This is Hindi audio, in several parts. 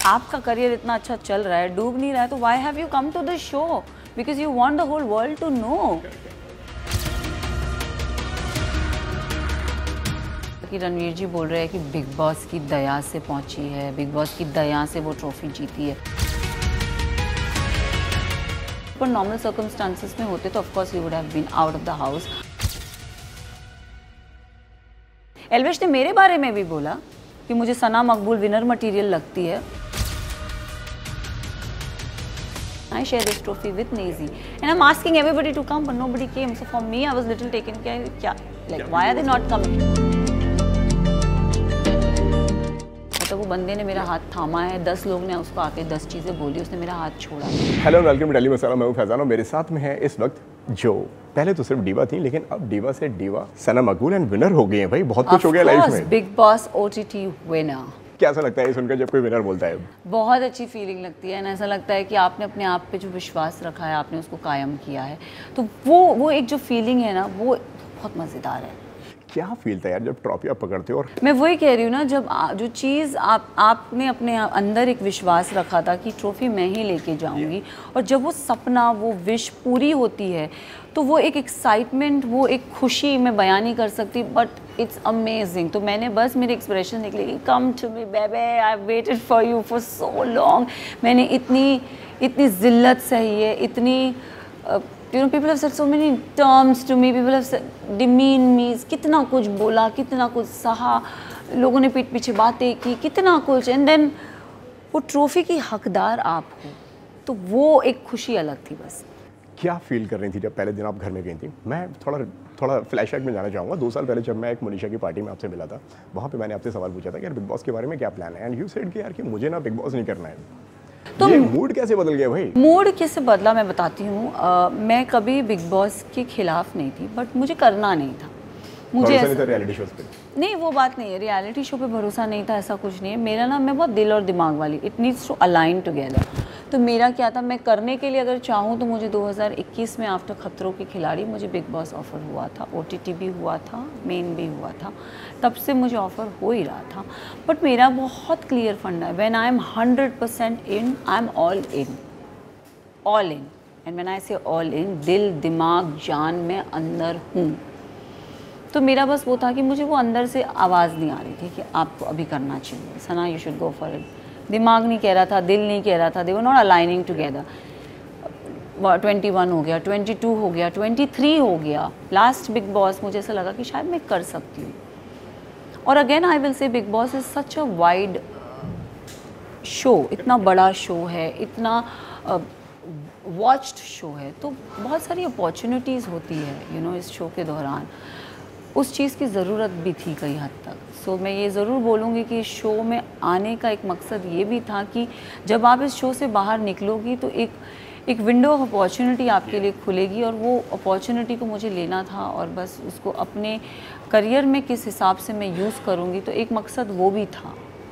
आपका करियर इतना अच्छा चल रहा है, डूब नहीं रहा है, तो why have you come to the show? Because you want the whole world to know कि रणवीर जी बोल रहे हैं कि बिग बॉस की दया से पहुंची है, बिग बॉस की दया से वो ट्रॉफी जीती है। पर नॉर्मल सर्कमस्टांसेस में होते तो of course he would have been out of the house. Elvish ने मेरे बारे में भी बोला कि मुझे सना मकबूल विनर मटेरियल लगती है। I share this trophy with Nazy and I'm asking everybody to come but nobody came, so for me I was little taken care, like why are they not coming? तो वो बंदे ने मेरा हाथ थामा है, 10 लोग ने उसको आके 10 चीज़ें बोली, उसने मेरा हाथ छोड़ा। Hello welcome to Daily Masala, मैं हूं फैजान और मेरे साथ में है इस वक्त जो पहले तो सिर्फ डीवा थी लेकिन अब डीवा से diva Sana Maqbool and winner हो गई हैं। भाई बहुत कुछ हो गया लाइफ में। Bigg Boss OTT winner. कैसा लगता है सुनकर जब कोई विनर बोलता है? बहुत अच्छी फीलिंग लगती है। ऐसा लगता है कि आपने अपने आप पे जो विश्वास रखा है आपने उसको कायम किया है, तो वो एक जो फीलिंग है ना वो बहुत मज़ेदार है। क्या फील था यार जब ट्रॉफी आप पकड़ते हो? और मैं वही कह रही हूँ ना, जब जो चीज़ आपने अपने अंदर एक विश्वास रखा था कि ट्रॉफी मैं ही लेके जाऊँगी, और जब वो सपना वो विश पूरी होती है तो वो एक एक्साइटमेंट, वो एक खुशी मैं बयान नहीं कर सकती, बट इट्स अमेजिंग। तो मैंने बस मेरे एक्सप्रेशन निकले कि come to me baby, I waited for you for so long. मैंने इतनी जिल्लत सही है, इतनी you know, people have said so many terms to me, people have said demean me, कितना कुछ बोला, कितना कुछ सहा, लोगों ने पीठ पीछे बातें की, कितना कुछ, एंड देन वो ट्रॉफी की हकदार आप हो, तो वो एक खुशी अलग थी। बस क्या फील कर रही थी जब पहले दिन आप घर में गई थी? मैं थोड़ा फ्लैशबैक में जाना चाहूँगा। 2 साल पहले जब मैं एक मनीषा की पार्टी में आपसे मिला था, वहाँ पे मैंने आपसे सवाल पूछा था कि यार बिग बॉस के बारे में क्या प्लान है, एंड यू सेड कि यार कि मुझे ना बिग बॉस नहीं करना है। तो ये मूड कैसे बदल गया भाई? मूड कैसे बदला मैं बताती हूँ। मैं कभी बिग बॉस के खिलाफ नहीं थी, बट मुझे करना नहीं था। मुझे नहीं था रियलिटी शोज पे? नहीं, वो बात नहीं है, रियलिटी शो पे भरोसा नहीं था ऐसा कुछ नहीं है। मेरा ना, मैं बहुत दिल और दिमाग वाली, it needs to align together. तो मेरा क्या था, मैं करने के लिए अगर चाहूँ तो मुझे 2021 में आफ्टर खतरों के खिलाड़ी मुझे बिग बॉस ऑफ़र हुआ था, OTT भी हुआ था, मेन भी हुआ था, तब से मुझे ऑफ़र हो ही रहा था। बट मेरा बहुत क्लियर फंडा है, when I am 100% in, I am all in. And when I say all इन, दिल दिमाग जान में अंदर हूँ। तो मेरा बस वो था कि मुझे वो अंदर से आवाज़ नहीं आ रही थी कि आपको अभी करना चाहिए, Sana you should go for it. दिमाग नहीं कह रहा था, दिल नहीं कह रहा था, they were not aligning together. 21 हो गया, 22 हो गया, 23 हो गया, लास्ट बिग बॉस मुझे ऐसा लगा कि शायद मैं कर सकती हूँ। और again I will say Bigg Boss is such a wide show, इतना बड़ा शो है, इतना वॉच्ड शो है, तो बहुत सारी अपॉर्चुनिटीज़ होती है यू नो इस शो के दौरान। उस चीज़ की ज़रूरत भी थी कई हद तक। सो मैं ये ज़रूर बोलूँगी कि इस शो में आने का एक मकसद ये भी था कि जब आप इस शो से बाहर निकलोगी तो एक विंडो ऑफ अपॉर्चुनिटी आपके लिए खुलेगी, और वो अपॉर्चुनिटी को मुझे लेना था, और बस उसको अपने करियर में किस हिसाब से मैं यूज़ करूँगी, तो एक मकसद वो भी था।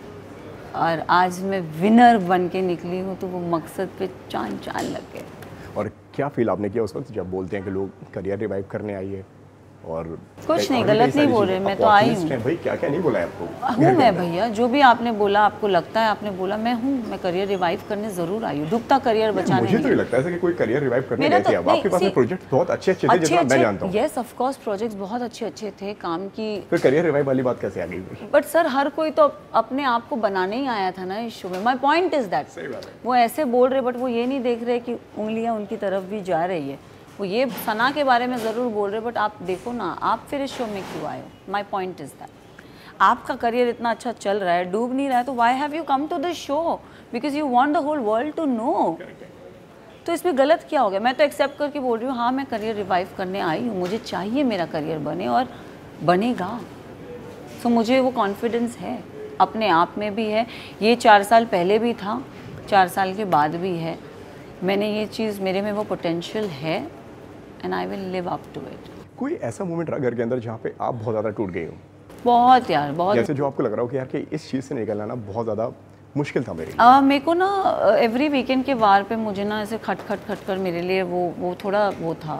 और आज मैं विनर बन के निकली हूँ, तो वो मकसद पे चांद लग गए। और क्या फील आपने किया उस वक्त जब बोलते हैं कि लोग करियर रिवाइव करने आई है? और कुछ नहीं, गलत नहीं बोल रहे, मैं तो आई हूँ भाई। क्या नहीं बोला है आपको? हूँ मैं भैया, जो भी आपने बोला, आपको लगता है आपने बोला, मैं हूँ, मैं करियर रिवाइव करने ज़रूर आई हूँ, डूबता करियर बचाने। मुझे तो नहीं लगता ऐसा कि कोई करियर रिवाइव करने गए थे। आपके पास प्रोजेक्ट बहुत अच्छे थे जितना मैं जानता हूँ। यस ऑफ कोर्स, प्रोजेक्ट्स बहुत अच्छे थे, काम की। फिर करियर रिवाइव वाली बात कैसे आ गई? बट सर, हर कोई तो अपने आप को बनाने ही आया था ना इस शो में। माई पॉइंट इज दैट वो ऐसे बोल रहे, बट वो ये नहीं देख रहे कि उंगलियाँ उनकी तरफ भी जा रही है। वो ये सना के बारे में ज़रूर बोल रहे, बट आप देखो ना, आप फिर इस शो में क्यों आए हो? माई पॉइंट इज़ दैट आपका करियर इतना अच्छा चल रहा है, डूब नहीं रहा है, तो why have you come to the show? Because you want the whole world to know. तो इसमें गलत क्या हो गया? मैं तो एक्सेप्ट करके बोल रही हूँ, हाँ मैं करियर रिवाइव करने आई हूँ, मुझे चाहिए मेरा करियर बने और बनेगा। सो मुझे वो कॉन्फिडेंस है, अपने आप में भी है। ये 4 साल पहले भी था, 4 साल के बाद भी है। मैंने ये चीज़, मेरे में वो पोटेंशियल है, and I will live up to it. कोई ऐसा मोमेंट रहा घर के अंदर जहाँ पे आप बहुत ज़्यादा टूट गई हो? बहुत यार, बहुत। जैसे जो आपको लग रहा हो कि यार कि इस चीज़ से निकलना ना बहुत ज़्यादा मुश्किल था मेरे को ना एवरी वीकेंड के वार पे मुझे ना ऐसे खट कर मेरे लिए वो थोड़ा वो था,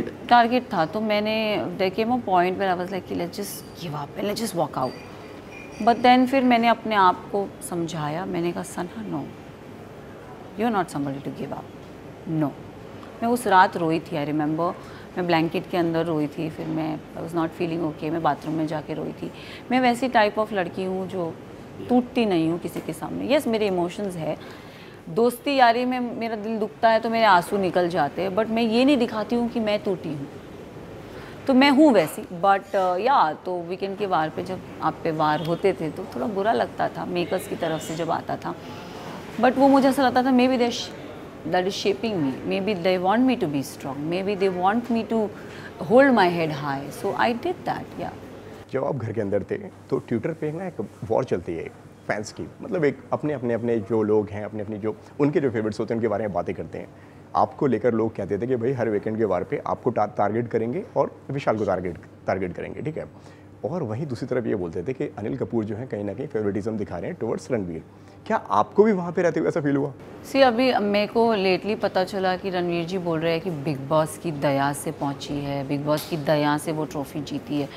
टारगेट था। तो मैंने देखे वो पॉइंट पर I was like let's just give up and let's just walk out. But then फिर मैंने अपने आप को समझाया, मैंने कहा Sana no, you are not somebody to give up, no. मैं उस रात रोई थी, आई रिमेंबर, मैं ब्लैंकेट के अंदर रोई थी, फिर मैं I was not feeling okay, मैं बाथरूम में जाके रोई थी। मैं वैसी टाइप ऑफ लड़की हूँ जो टूटती नहीं हूँ किसी के सामने। यस, मेरे इमोशंस है, दोस्ती यारी में मेरा दिल दुखता है तो मेरे आंसू निकल जाते हैं, बट मैं ये नहीं दिखाती हूँ कि मैं टूटी हूँ, तो मैं हूँ वैसी। बट या तो वीकेंड के वार पे जब आप पे वार होते थे तो थोड़ा बुरा लगता था, मेकर्स की तरफ से जब आता था, बट वो मुझे ऐसा लगता था maybe that is shaping me, maybe they want me to be strong, maybe they want me to hold my head high, so I did that, yeah. जब आप घर के अंदर थे तो ट्विटर पे ना एक वॉर चलती है फैंस की, मतलब एक अपने जो लोग हैं, अपने जो उनके जो फेवरेट्स होते हैं उनके बारे में बातें करते हैं। आपको लेकर लोग कहते थे कि भाई हर वीकेंड के वार पे आपको टारगेट करेंगे और विशाल को टारगेट करेंगे, ठीक है। और वहीं दूसरी तरफ ये बोलते थे कि अनिल कपूर जो है कहीं ना कहीं फेवरेटिज्म दिखा रहे हैं टुवर्ड्स रणवीर। क्या आपको भी वहाँ पे रहते हुए ऐसा फील हुआ? सी अभी मेरे को लेटली पता चला कि रणवीर जी बोल रहे हैं कि बिग बॉस की दया से पहुँची है, बिग बॉस की दया से वो ट्रॉफी जीती है।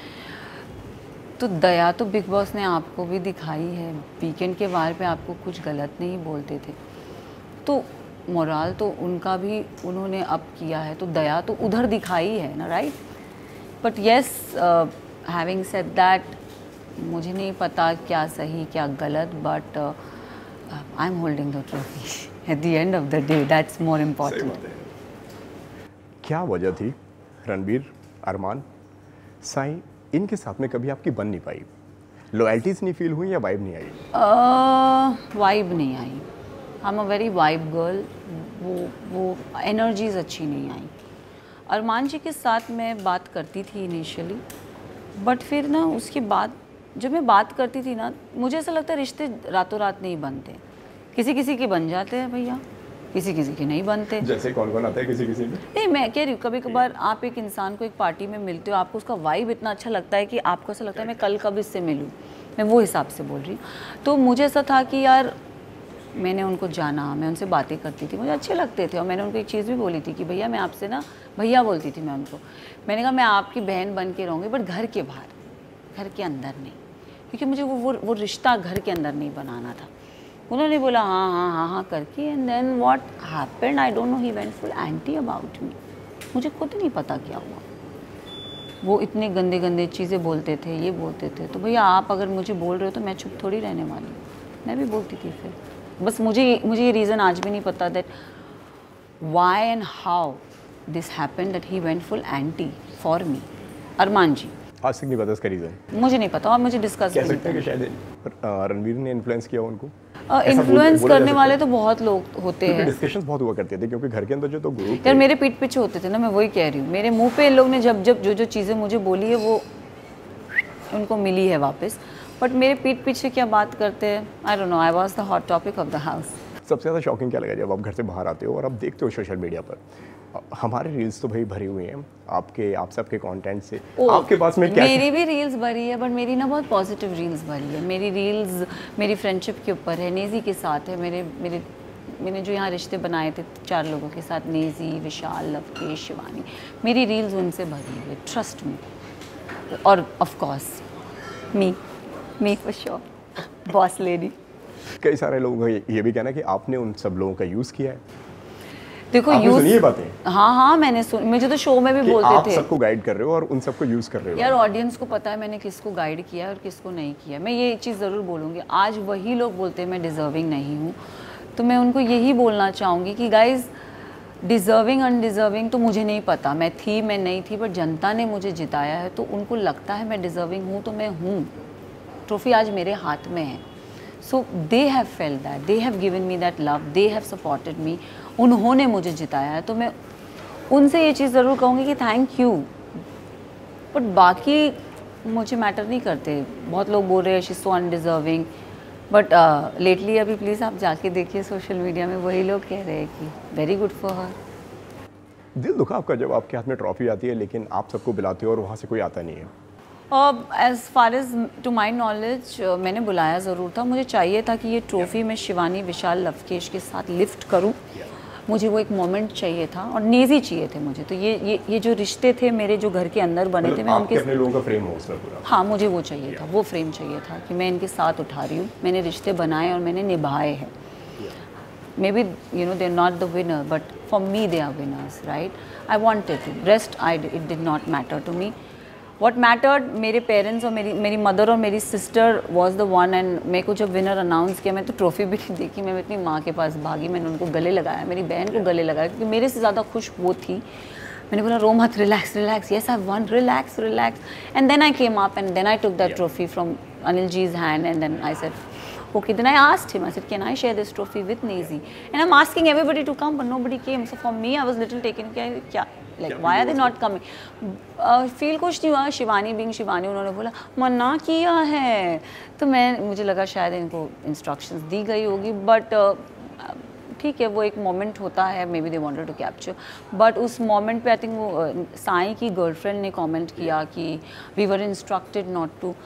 तो दया तो बिग बॉस ने आपको भी दिखाई है, वीकेंड के वार पे आपको कुछ गलत नहीं बोलते थे, तो मोराल तो उनका भी उन्होंने अप किया है, तो दया तो उधर दिखाई है ना, right. But yes, having said that, मुझे नहीं पता क्या सही क्या गलत, but I am holding the trophy at the end of the day, that's more important. क्या वजह थी रणबीर, अरमान, साई, इनके साथ में कभी आपकी बन नहीं पाई? लॉयल्टीज नहीं फील हुई या वाइब नहीं आई? वाइब नहीं आई, I am a very vibe girl, वो एनर्जीज अच्छी नहीं आई। अरमान जी के साथ मैं बात करती थी इनिशियली, बट फिर ना उसके बाद जब मैं बात करती थी ना, मुझे ऐसा लगता है रिश्ते रातों रात नहीं बनते, किसी किसी के बन जाते हैं भैया, किसी किसी के नहीं बनते। जैसे कौन आता है किसी किसी में? नहीं, मैं कह रही हूँ कभी कभार आप एक इंसान को एक पार्टी में मिलते हो, आपको उसका वाइब इतना अच्छा लगता है कि आपको ऐसा लगता है मैं कल कब इससे मिलूँ, मैं वो हिसाब से बोल रही हूँ। तो मुझे ऐसा था कि यार मैंने उनको जाना, मैं उनसे बातें करती थी, मुझे अच्छे लगते थे, और मैंने उनको एक चीज़ भी बोली थी कि भैया मैं आपसे ना, भैया बोलती थी मैं उनको, मैंने कहा मैं आपकी बहन बन के रहूँगी, बट घर के बाहर, घर के अंदर नहीं, क्योंकि मुझे वो रिश्ता घर के अंदर नहीं बनाना था। उन्होंने बोला हाँ हाँ हाँ हाँ करके, and then what happened I don't know, he went full anti about me. मुझे खुद नहीं पता क्या हुआ, वो इतने गंदे गंदे चीज़ें बोलते थे, ये बोलते थे, तो भैया आप अगर मुझे बोल रहे हो तो मैं चुप थोड़ी रहने वाली हूँ, मैं भी बोलती थी। फिर बस मुझे ये रीज़न आज भी नहीं पता that why and how this happened that he went full anti for me. Armaan ji आज तक नहीं पता इसका रीज़न? मुझे नहीं पता, और मुझे डिस्कस कह सकते हैं कि शायद रणवीर ने इन्फ्लुएंस किया उनको। इन्फ्लुएंस करने वाले तो बहुत लोग होते हैं, डिस्कशंस बहुत हुआ करते थे, क्योंकि घर के अंदर जो तो ग्रुप यार मेरे पीठ पीछे होते थे ना, मैं वही कह रही हूँ, मेरे मुंह पे इन लोग ने जब जो चीज़ें मुझे बोली है वो उनको मिली है वापस, बट मेरे पीठ पीछे क्या बात करते हैं, I don't know, I was the hot topic of the house. सबसे ज़्यादा शॉकिंग क्या लगा जब आप घर से बाहर आते हो और आप देखते हो सोशल मीडिया पर हमारे रील्स तो भाई भरी हुई हैं आप सबके कंटेंट से, आपके पास में क्या? मेरी भी रील्स भरी है, बट मेरी ना बहुत पॉजिटिव रील्स भरी है। मेरी रील्स मेरी फ्रेंडशिप के ऊपर है, नेजी के साथ है, मैंने जो यहाँ रिश्ते बनाए थे 4 लोगों के साथ, नेजी, विशाल, लवकेश, शिवानी, मेरी रील्स उनसे भरी हुई, ट्रस्ट मी। और of course me for sure, boss lady. कई सारे लोगों का ये भी कहना कि आपने उन सब लोगों का यूज़ किया है। देखो यूज़, ये बातें हाँ मैंने मुझे तो शो में भी बोलते आप थे, सबको गाइड कर रहे हो और उन सबको यूज़ कर रहे हो। यार ऑडियंस को पता है मैंने किसको गाइड किया और किसको नहीं किया। मैं ये चीज़ ज़रूर बोलूँगी, आज वही लोग बोलते हैं मैं डिज़र्विंग नहीं हूँ, तो मैं उनको यही बोलना चाहूँगी कि गाइज़ डिज़र्विंग अनडिज़र्विंग तो मुझे नहीं पता, मैं थी मैं नहीं थी, बट जनता ने मुझे जिताया है, तो उनको लगता है मैं डिज़र्विंग हूँ तो मैं हूँ। ट्रॉफी आज मेरे हाथ में है, so they have felt that, they have given me that love, they have supported me, उन्होंने मुझे जिताया है, तो मैं उनसे ये चीज़ ज़रूर कहूँगी कि थैंक यू। बट बाकी मुझे मैटर नहीं करते, बहुत लोग बोल रहे हैं she is so undeserving, but lately अभी प्लीज़ आप जाके देखिए सोशल मीडिया में वही लोग कह रहे हैं कि वेरी गुड फॉर हर। दिल दुखा आपका जब आपके हाथ में ट्रॉफी आती है लेकिन आप सबको बुलाते हो और वहाँ से कोई आता नहीं है? As far as to my knowledge मैंने बुलाया ज़रूर था, मुझे चाहिए था कि ये ट्रॉफ़ी मैं शिवानी, विशाल, लवकेश के साथ लिफ्ट करूं, मुझे वो एक मोमेंट चाहिए था और नेज़ी चाहिए थे मुझे। तो ये जो रिश्ते थे मेरे जो घर के अंदर बने थे, मैं उनके अपने लोगों का फ्रेम हो उसमें पूरा। हाँ, मुझे वो चाहिए था, वो फ्रेम चाहिए था कि मैं इनके साथ उठा रही हूँ, मैंने रिश्ते बनाए और मैंने निभाए हैं। Maybe you know they are not the winner, but for me they are winners, right. I wanted to, rest it did not matter to me. What mattered, मेरे पेरेंट्स और मेरी मदर और मेरी sister was the one. And मेरे को जब विनर अनाउंस किया, मैं तो ट्रॉफी भी नहीं देखी, मैं अपनी माँ के पास भागी, मैंने उनको गले लगाया, मेरी बहन को गले लगाया, क्योंकि मेरे से ज़्यादा खुश वो थी। मैंने बोला रो मत, relax relax, yes I won, relax relax. And then I came up and then I took that trophy from Anil ji's hand, and then I said, okay, then I asked him, I said, can I share this trophy with Nazy? And I'm asking everybody to come, but nobody came. So for me, I was little taken, like, why are they not coming? Feel कुछ नहीं हुआ, शिवानी being शिवानी, उन्होंने बोला मना किया है, तो मुझे लगा शायद इनको इंस्ट्रक्शंस दी गई होगी, बट ठीक है, वो एक मोमेंट होता है, maybe they wanted to capture. But उस मोमेंट पे आई थिंक वो साई की गर्लफ्रेंड ने कमेंट किया कि we were instructed not to,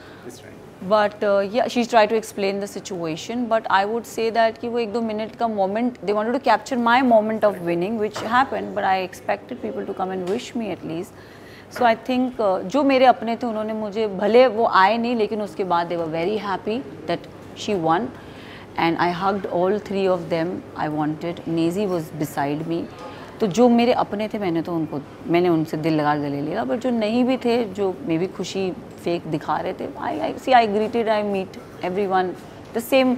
but yeah she try to explain the situation. But I would say that कि वो 1-2 मिनट का moment, they wanted to capture my moment of winning which happened, but I expected people to come and wish me at least. So I think जो मेरे अपने थे उन्होंने मुझे, भले वो आए नहीं, लेकिन उसके बाद they were very happy that she won, and I hugged all 3 of them. I wanted, Nazy was beside me. तो जो मेरे अपने थे मैंने उनसे दिल लगा गले लिया, बट जो नहीं भी थे, जो मे भी खुशी फेक दिखा रहे थे, I greeted, I meet everyone, the same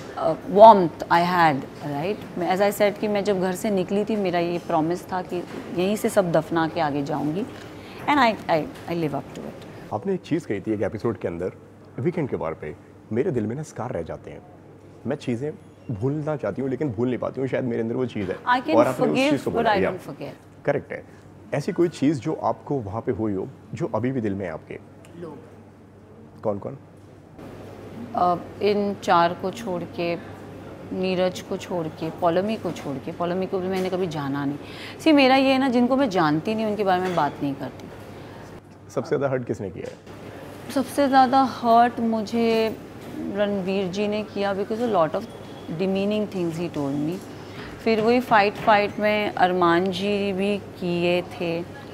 warmth I had, right? As I said कि मैं जब घर से निकली थी, मेरा ये प्रॉमिस था कि यहीं से सब दफना के आगे जाऊंगी, and I live up to it. आपने एक चीज़ कही थी एक एपिसोड के अंदर, वीकेंड के बार पे मेरे दिल में ना स्कार रह जाते हैं, मैं चीज़ें भूलना चाहती हूँ लेकिन भूल नहीं पाती हूँ, शायद मेरे अंदर वो चीज़ है। और आपने उस चीज़ को बोला, करेक्ट है। ऐसी कोई चीज़ जो आपको वहाँ पे हुई हो जो अभी भी दिल में है आपके? लोग। कौन कौन? इन 4 को छोड़ के, नीरज को छोड़ के, पॉलमी को छोड़ के, पॉलमी को भी मैंने कभी जाना नहीं। सी मेरा ये है ना, जिनको मैं जानती नहीं उनके बारे में बात नहीं करती। सबसे ज़्यादा हर्ट किसने किया है? सबसे ज़्यादा हर्ट मुझे रणवीर जी ने किया, because a lot of demeaning things he told me. फिर वही फाइट में अरमान जी भी किए थे।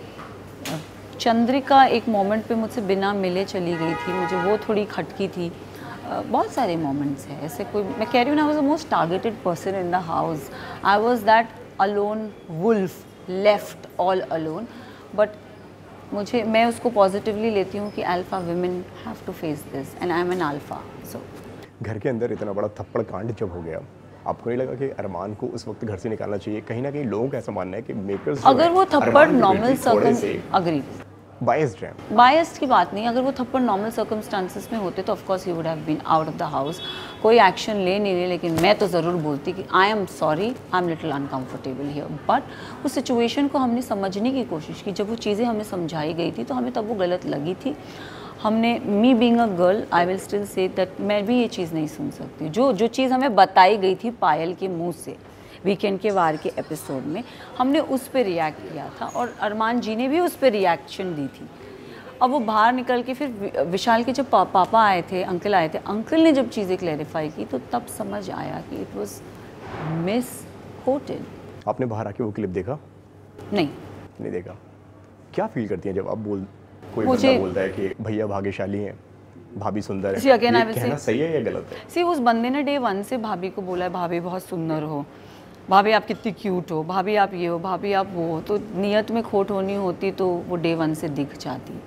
चंद्रिका एक मोमेंट पे मुझसे बिना मिले चली गई थी, मुझे वो थोड़ी खटकी थी। बहुत सारे मोमेंट्स हैं ऐसे, कोई मैं कह रही हूँ ना, I was the most targeted person in the house. I was that alone wolf, left all alone. But मैं उसको पॉजिटिवली लेती हूँ कि alpha women have to face this and I am an alpha. So घर के अंदर इतना बड़ा थप्पड़ कांड जब हो गया, आपको नहीं लगा कि अरमान को उस वक्त घर से निकालना चाहिए? कहीं ना कहीं लोगों का ऐसा मानना है कि मेकर्स, अगर वो थप्पड़ नॉर्मल अग्री बायस्ड है, बायस्ड की बात नहीं, अगर वो थप्पड़ नॉर्मल सर्कमस्टांसिस में होते तो of course he would have been out of the house, कोई एक्शन ले नहीं ले। लेकिन मैं तो ज़रूर बोलती कि I am sorry, I am little uncomfortable here. But उस सिचुएशन को हमने समझने की कोशिश की, जब वो चीज़ें हमें समझाई गई थी तो हमें तब वो गलत लगी थी। हमने, me being a girl, I will still say that मैं भी ये चीज़ नहीं सुन सकती। जो चीज़ हमें बताई गई थी पायल के मुंह से वीकेंड के वार के एपिसोड में, हमने उस पर रिएक्ट किया था और अरमान जी ने भी उस पर रिएक्शन दी थी। अब वो बाहर निकल के फिर विशाल के जब पापा आए थे, अंकल आए थे, अंकल ने जब चीज़ें क्लैरिफाई की तो तब समझ आया कि इट वाज मिस कोटेड। आपने बाहर आके वो क्लिप देखा? नहीं देखा। क्या फील करती हैं जब आप कोई बंदा बोलता है कि भैया भाग्यशाली हैं, भाभी सुंदर है? ये कहना सही है या गलत है? सी उस बंदे ने डे 1 से भाभी को बोला है, भाभी बहुत सुंदर हो, भाभी आप कितनी क्यूट हो, भाभी आप ये हो, भाभी आप वो हो। तो नीयत में खोट होनी होती तो वो डे 1 से दिख जाती।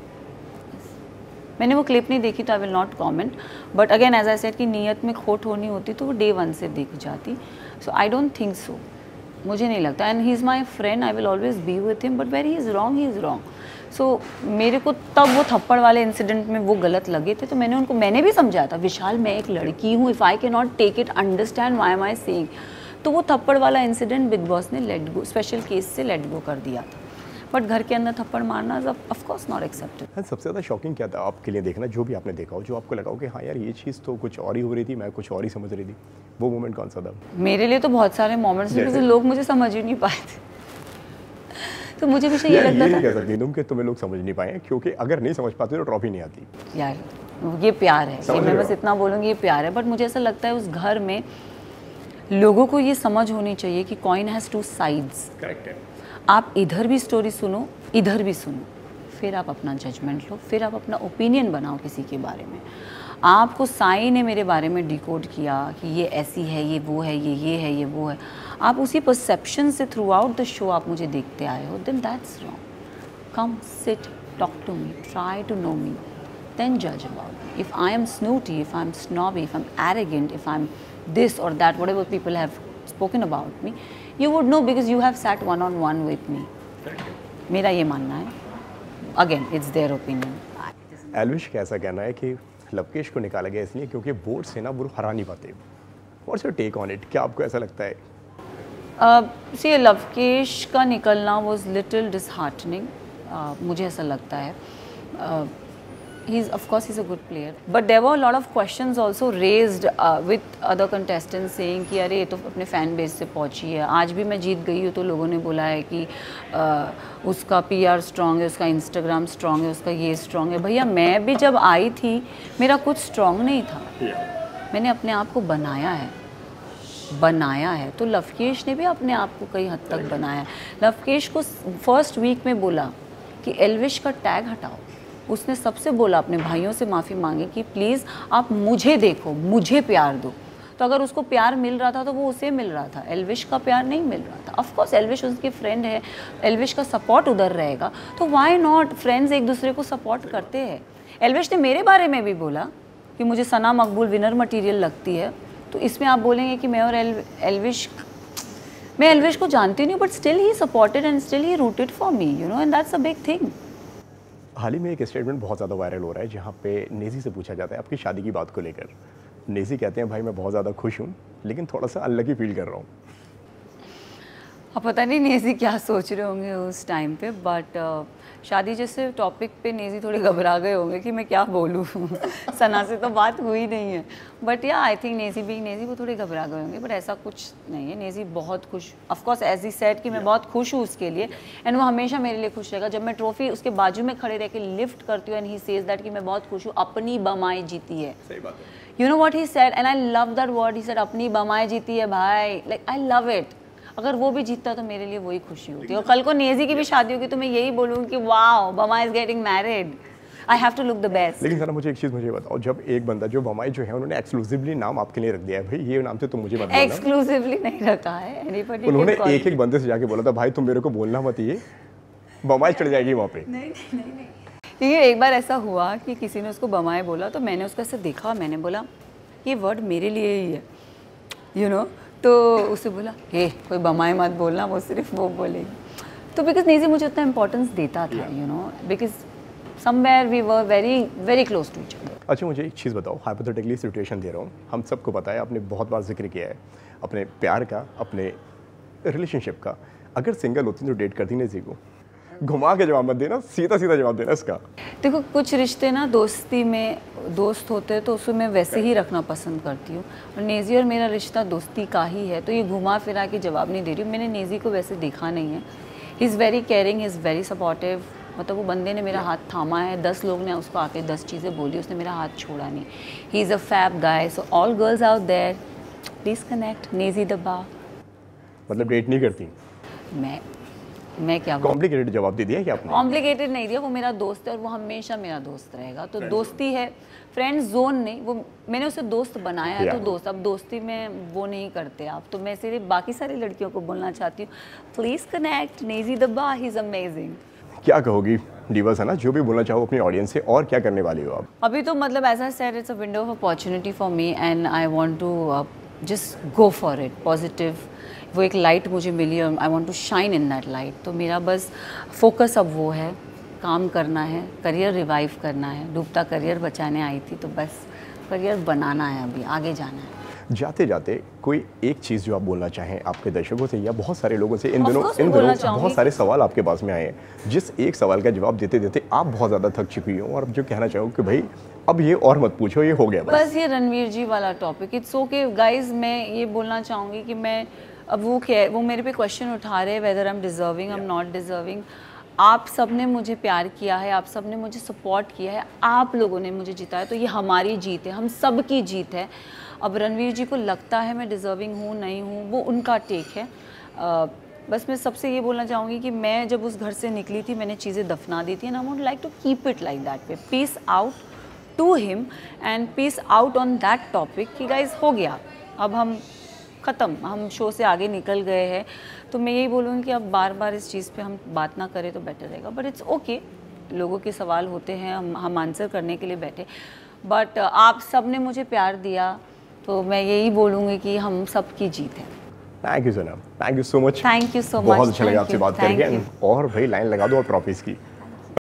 मैंने वो क्लिप नहीं देखी तो I will not comment, but again as I said कि नीयत में खोट होनी होती तो वो डे 1 से दिख जाती। सो आई डोंट थिंक सो, मुझे नहीं लगता। And he is my friend, I will always be with him, but where he is wrong. So मेरे को तब वो थप्पड़ वाले इंसिडेंट में वो गलत लगे थे, तो मैंने भी समझाया था, विशाल मैं एक लड़की हूँ, if I can not take it, understand why am I saying. तो वो थप्पड़ वाला इंसिडेंट बिग बॉस ने लेट गो, स्पेशल केस से लेट गो कर दिया था। बट घर के अंदर थप्पड़ मारना ऑफ कोर्स नॉट एक्सेप्टेड। सबसे ज़्यादा शॉकिंग क्या था आपके लिए देखना, जो भी आपने देखा हो, जो आपको लगा हो कि हाँ यार ये चीज़ तो कुछ और ही हो रही थी, मैं कुछ और ही समझ रही थी, वो मोमेंट कौन सा था? मेरे लिए तो बहुत सारे मोमेंट्स थे, क्योंकि लोग मुझे समझ ही नहीं पाए थे। तो मुझे भी ये लगता था, नहीं कह सकती तुम कि तुम्हें लोग समझ नहीं पाए, क्योंकि अगर नहीं समझ पाते तो ट्रॉफी नहीं आती। यार ये प्यार है, ये मैं बस इतना बोलूँगी, ये प्यार है। बट मुझे ऐसा लगता है उस घर में लोगों को ये समझ होनी चाहिए कि coin has two sides. Correct है। आप इधर भी स्टोरी सुनो, इधर भी सुनो, फिर आप अपना जजमेंट लो, फिर आप अपना ओपिनियन बनाओ किसी के बारे में। आपको साई ने मेरे बारे में डिकोड किया कि ये ऐसी है, ये वो है, ये है, ये वो है, आप उसी परसेप्शन से थ्रू आउट द शो आप मुझे देखते आए हो, then that's wrong. Come sit, talk to me, try to know me, then judge about me. If I am snooty, if I'm snobby, if I'm arrogant, if I'm this or that, whatever people have spoken about me, you would know because you have sat one on one with me. मेरा ये मानना है। Again, it's their opinion. Elvish का ऐसा कहना है कि लवकेश को निकाला गया इसलिए क्योंकि वोट से ना वो हरा नहीं पाते। What's your take on it? क्या आपको ऐसा लगता है? See, लवकेश का निकलना was little disheartening. मुझे ऐसा लगता है। Of course he's a good player, but there were a lot of questions also raised with other contestants saying कि अरे ये तो अपने फैन बेस से पहुंची है। आज भी मैं जीत गई हूँ तो लोगों ने बोला है कि उसका PR स्ट्रॉन्ग है, उसका इंस्टाग्राम स्ट्रॉन्ग है, उसका ये स्ट्रॉन्ग है। भैया मैं भी जब आई थी मेरा कुछ स्ट्रॉन्ग नहीं था, मैंने अपने आप को बनाया है। तो लवकेश ने भी अपने आप को कई हद तक बनाया है। लवकेश को फर्स्ट वीक में बोला कि एल्विश का टैग हटाओ, उसने सबसे बोला, अपने भाइयों से माफ़ी मांगी कि प्लीज़ आप मुझे देखो, मुझे प्यार दो। तो अगर उसको प्यार मिल रहा था तो वो उसे मिल रहा था, एल्विश का प्यार नहीं मिल रहा था। ऑफ कोर्स एल्विश उसके फ्रेंड है, एल्विश का सपोर्ट उधर रहेगा, तो व्हाई नॉट, फ्रेंड्स एक दूसरे को सपोर्ट करते हैं। एल्विश ने मेरे बारे में भी बोला कि मुझे सना मकबूल विनर मटीरियल लगती है, तो इसमें आप बोलेंगे कि मैं और एल्विश को जानती नहीं हूँ, but still he supported and still he rooted for me, you know, and that's a big thing. हाल ही में एक स्टेटमेंट बहुत ज़्यादा वायरल हो रहा है जहाँ पे नेजी से पूछा जाता है आपकी शादी की बात को लेकर। नेजी कहते हैं भाई मैं बहुत ज़्यादा खुश हूँ लेकिन थोड़ा सा अनलकी फील कर रहा हूँ। अब पता नहीं नेजी क्या सोच रहे होंगे उस टाइम पे, बट शादी जैसे टॉपिक पे नेजी थोड़े घबरा गए होंगे कि मैं क्या बोलूँ सना से तो बात हुई नहीं है, बट या आई थिंक नेजी भी नेजी वो थोड़े घबरा गए होंगे, बट ऐसा कुछ नहीं है। नेजी बहुत खुश, of course as he said कि मैं बहुत खुश हूँ उसके लिए, एंड वो हमेशा मेरे लिए खुश रहेगा। जब मैं ट्रॉफी उसके बाजू में खड़े रह के लिफ्ट करती हूँ एंड ही सेज दैट कि मैं बहुत खुश हूँ, अपनी बमाई जीती है। सही बात है। You know what he said and I love that word, he said अपनी बमाई जीती है भाई, लाइक आई लव इट। अगर वो भी जीतता तो मेरे लिए वही खुशी होती है। और कल को नेजी की भी शादी होगी तो मैं यही बोलूँगी कि वाओ बमा is getting married, I have to look the best. लेकिन सर मुझे एक चीज़ मुझे बताओ, जब एक बंदा जो बमाई जो है उन्होंने एक्सक्लूसिवली नाम आपके लिए रख दिया है, भाई ये नाम से तुम मुझे मत बोलना। एक्सक्लूसिवली नहीं रखा है, एनीबॉडी उन्होंने एक बंदे से जाके बोला था भाई तुम मेरे को बोलना मत, ये बमाई चढ़ जाएगी वहाँ पे। नहीं। क्योंकि एक बार ऐसा हुआ कि किसी ने उसको बमाए बोला तो मैंने उसको ऐसे देखा, मैंने बोला ये वर्ड मेरे लिए ही है, यू नो, तो उसे बोला हे कोई बमाए मत बोलना, वो सिर्फ वो बोलेगी। तो बिकॉज नेजी मुझे उतना इंपॉर्टेंस देता था, you know, because somewhere we were very very close to each other. अच्छा मुझे एक चीज़ बताओ, हाइपोथेटिकली सिचुएशन दे रहा हूँ, हम सबको पता है, आपने बहुत बार जिक्र किया है अपने प्यार का, अपने रिलेशनशिप का, अगर सिंगल होती तो डेट करती नेजी को? घुमा के जवाब मत देना, सीधा जवाब देना इसका। देखो कुछ रिश्ते ना दोस्ती में दोस्त होते हैं तो उसको मैं वैसे ही रखना पसंद करती हूँ, और नेजी और मेरा रिश्ता दोस्ती का ही है, तो ये घुमा फिरा के जवाब नहीं दे रही हूँ। मैंने नेजी को वैसे देखा नहीं है, he is very caring, he is very supportive. मतलब वो बंदे ने मेरा हाथ थामा है, 10 लोग ने उसको आके 10 चीज़ें बोली, उसने मेरा हाथ छोड़ा नहीं। He is a fab guy, so all girls out there please connect Naezy दब्बा। मतलब डेट नहीं करती? मैं क्या कॉम्प्लिकेटेड जवाब दे दिया क्या आपने? कॉम्प्लिकेटेड नहीं दिया, वो मेरा दोस्त है और वो हमेशा मेरा दोस्त रहेगा। तो दोस्ती है, फ्रेंड जोन नहीं, वो मैंने उसे दोस्त बनाया है तो दोस्त। अब दोस्ती में वो नहीं करते आप, तो मैं सिर्फ बाकी सारी लड़कियों को बोलना चाहती हूँ प्लीज़ कनेक्ट नेजी दब्बा, ही इज़ अमेजिंग। क्या कहोगी डिवा सना, जो भी बोलना चाहो अपनी ऑडियंस से, और क्या करने वाली हो आप? अभी तो मतलब as I said it's a window of opportunity for me and I want to just go for it positive. वो एक लाइट मुझे मिली और I want to shine in that light, तो मेरा बस फोकस अब वो है, काम करना है, करियर रिवाइव करना है। डूबता करियर बचाने आई थी, तो बस करियर बनाना है, अभी आगे जाना है। जाते जाते कोई एक चीज़ जो आप बोलना चाहें आपके दर्शकों से या बहुत सारे लोगों से, इन दिनों बहुत सारे सवाल आपके पास में आए हैं, जिस एक सवाल का जवाब देते देते आप बहुत ज़्यादा थक चुकी हो और जो कहना चाहो कि भाई अब ये और मत पूछो, ये हो गया बस ये रणवीर जी वाला टॉपिक। इट्स ओके गाइज, मैं ये बोलना चाहूँगी कि मैं अब वो मेरे पे क्वेश्चन उठा रहे हैं whether I am deserving, I am not deserving. आप सब ने मुझे प्यार किया है, आप सब ने मुझे सपोर्ट किया है, आप लोगों ने मुझे जीता है, तो ये हमारी जीत है, हम सब की जीत है। अब रणवीर जी को लगता है मैं डिज़र्विंग हूँ नहीं हूँ, वो उनका टेक है। बस मैं सबसे ये बोलना चाहूँगी कि मैं जब उस घर से निकली थी मैंने चीज़ें दफना दी थी and I would like to keep it like that way. Peace out to him and peace out on that topic कि गाइस हो गया, अब हम ख़त्म, हम शो से आगे निकल गए हैं। तो मैं यही बोलूँगी कि अब बार बार इस चीज़ पे हम बात ना करें तो बेटर रहेगा। बट इट्स ओके, लोगों के सवाल होते हैं, हम आंसर करने के लिए बैठे। बट आप सब ने मुझे प्यार दिया तो मैं यही बोलूँगी कि हम सब की जीत है। Thank you Sonam, thank you so much. Thank you so much. बहुत अच्छा लगा आपसे बात करके। और भाई लाइन लगा दो और ट्रॉफीज़ की।